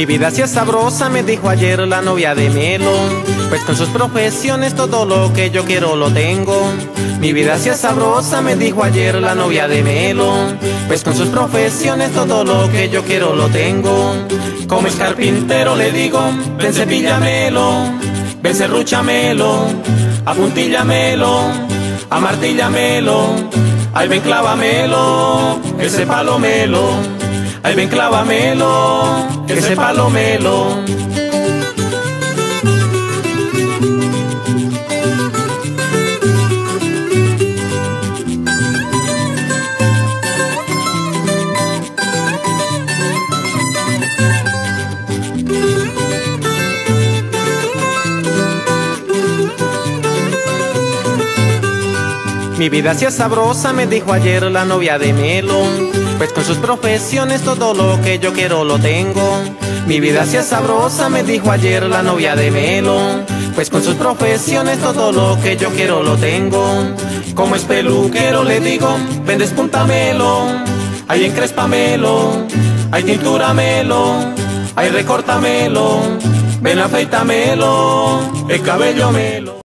Mi vida sí es sabrosa, me dijo ayer la novia de Melo, pues con sus profesiones todo lo que yo quiero lo tengo. Mi vida sí es sabrosa, me dijo ayer la novia de Melo, pues con sus profesiones todo lo que yo quiero lo tengo. Como es carpintero le digo, ven cepíllamelo, ven serrúchamelo, apuntíllamelo, amartíllamelo, ay ven clávamelo, ese palomelo, ay ven clávamelo, ese palomelo. Mi vida sí es sabrosa, me dijo ayer la novia de Melo, pues con sus profesiones todo lo que yo quiero lo tengo. Mi vida sí es sabrosa, me dijo ayer la novia de Melo, pues con sus profesiones todo lo que yo quiero lo tengo. Como es peluquero le digo, ven despúntamelo, ay encréspamelo, ay tintúramelo, ay recórtamelo, ven afeitamelo, el cabello melo.